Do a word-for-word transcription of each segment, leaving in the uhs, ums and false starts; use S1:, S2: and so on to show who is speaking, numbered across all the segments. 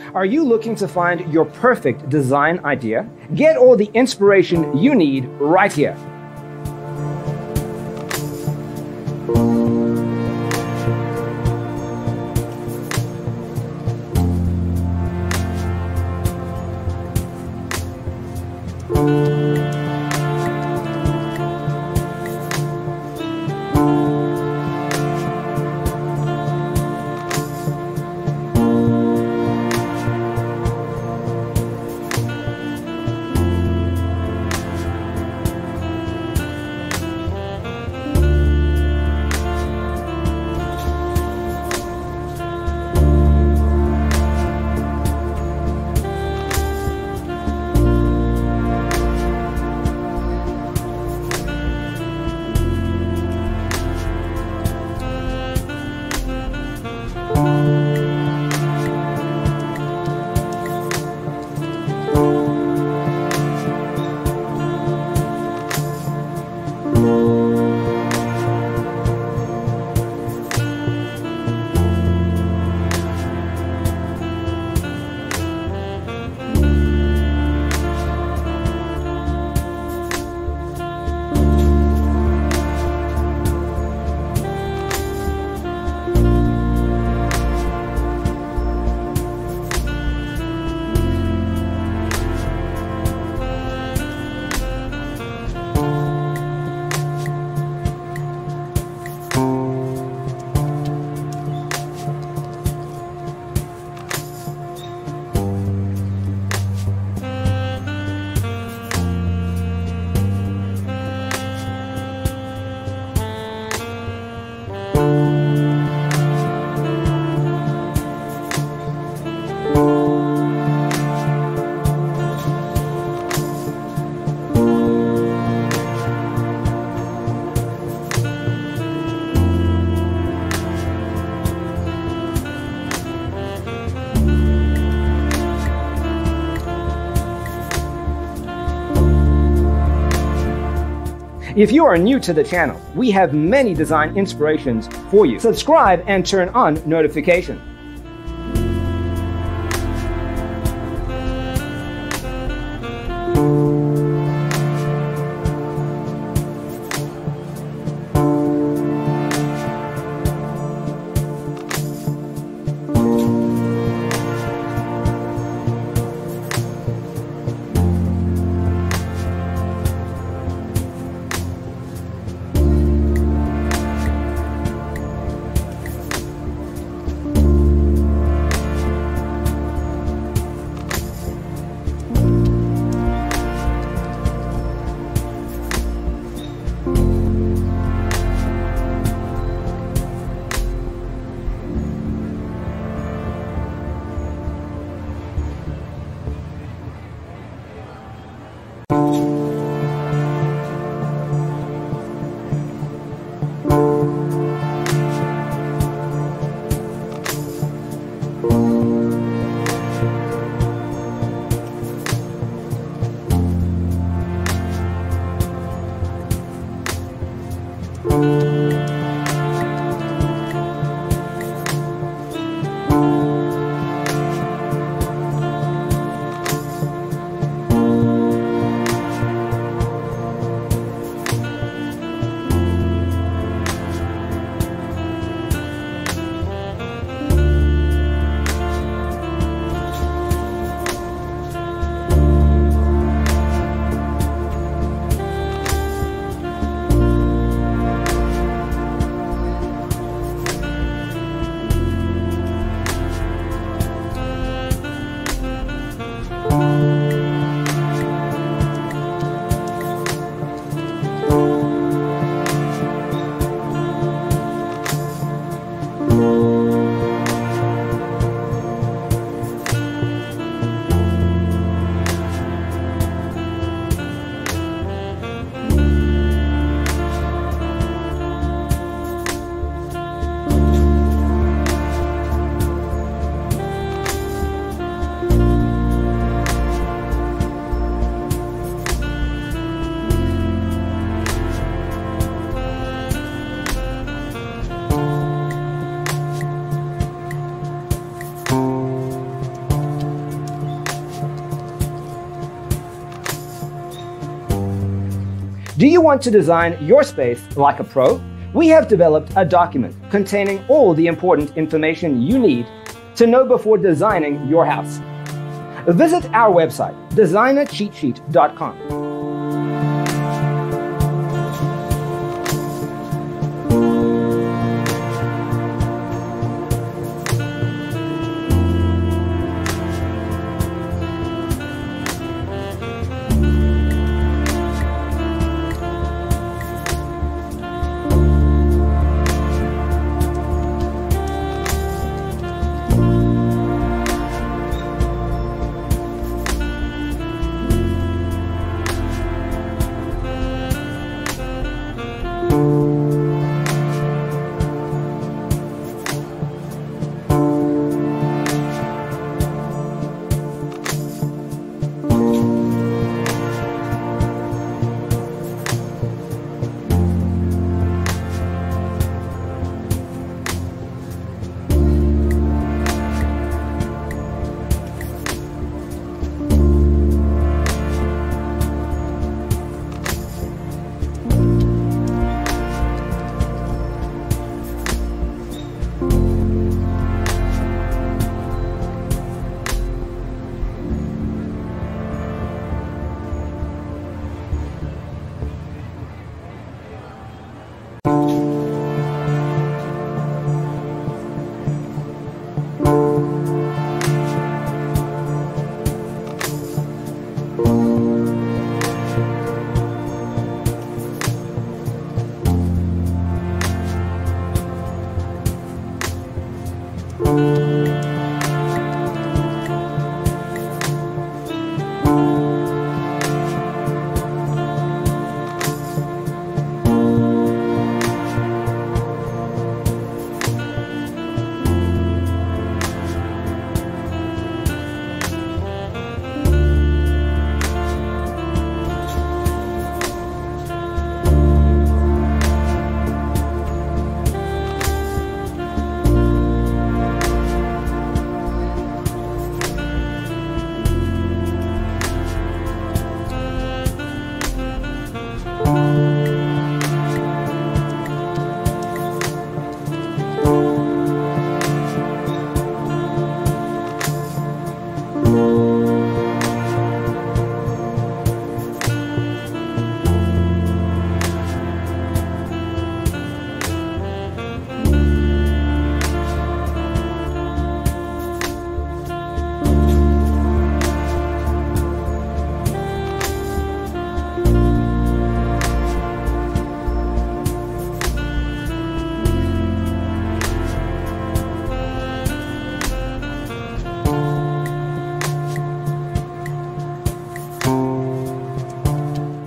S1: Are you looking to find your perfect design idea? Get all the inspiration you need right here. If you are new to the channel, we have many design inspirations for you. Subscribe and turn on notifications. Do you want to design your space like a pro? We have developed a document containing all the important information you need to know before designing your house. Visit our website, designer cheat sheet dot com.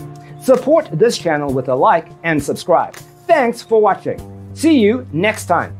S1: Support this channel with a like and subscribe. Thanks for watching. See you next time.